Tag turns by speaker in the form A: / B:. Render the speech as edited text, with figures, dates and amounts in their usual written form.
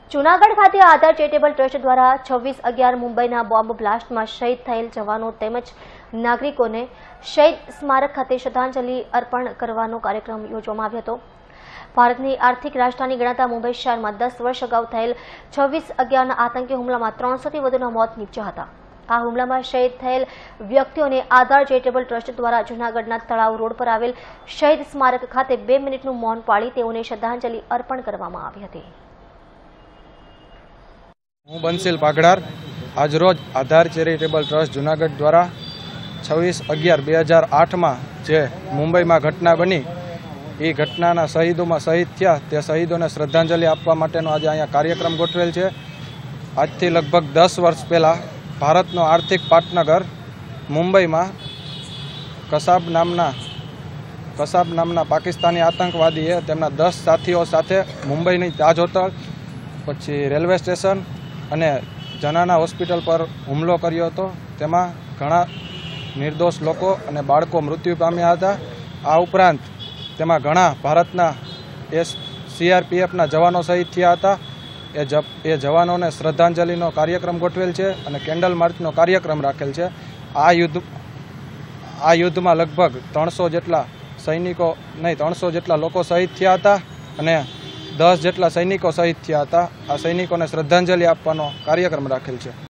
A: જૂનાગઢ ખાતે આધાર charitable trust દ્વારા 26/11 મુંબઈના બોમ્બ બ્લાસ્ટમાં શહીદ થયેલ જવાનો તેમજ નાગરિકોને શહીદ સ્મારક ખાતે શ્રદ્ધાંજલિ અર્પણ કરવાનો કાર્યક્રમ યોજવામાં આવ્યો હતો। ભારતની આર્થિક રાજધાની ગણાતા મુંબઈ શહેરમાં 10 વર્ષ અગાઉ થયેલ 26/11ના આતંકી હુમલામાં 300થી વધુના મોત નીપજ્યા હતા। આ હુમલામાં શહીદ થયેલ વ્યક્તિઓને આધાર ચેરિટેબલ ટ્રસ્ટ દ્વારા જૂનાગઢના તળાવ રોડ પર આવેલ શહીદ સ્મારક ખાતે 2 મિનિટનું મૌન પાળી તેઓને શ્રદ્ધાંજલિ અર્પણ કરવામાં આવી હતી।
B: હું બંસીલ પાઘડાર આજરોજ આધાર ચેરિટેબલ ટ્રસ્ટ જૂનાગઢ દ્વારા 26/11/2008 જે મુંબઈમાં ઘટના બની એ ઘટનાના શહીદોમાં શહીદ થયા તે શહીદોને શ્રદ્ધાંજલિ આપવા માટેનો આજે અહીંયા કાર્યક્રમ ગોઠવેલ છે। આજથી લગભગ 10 વર્ષ પહેલાં ભારતનો આર્થિક પાટનગર મુંબઈમાં કસાબ નામના પાકિસ્તાની આતંકવાદીએ તેમના 10 સાથીઓ સાથે મુંબઈની તાજ હોટલ પછી રેલવે સ્ટેશન અને જનાના હોસ્પિટલ પર હુમલો કર્યો હતો। તેમાં ઘણા નિર્દોષ લોકો અને બાળકો મૃત્યુ પામ્યા હતા। આ ઉપરાંત તેમાં ઘણા ભારતના CRPFના જવાનો શહીદ થયા હતા। એ જવાનોને શ્રદ્ધાંજલિનો કાર્યક્રમ ગોઠવેલ છે અને કેન્ડલ માર્ચનો કાર્યક્રમ રાખેલ છે। આ યુદ્ધમાં લગભગ 300 જેટલા લોકો શહીદ થયા હતા અને 10 જેટલા સૈનિકો શહીદ થયા હતા। આ સૈનિકોને શ્રદ્ધાંજલિ આપવાનો કાર્યક્રમ રાખેલ છે।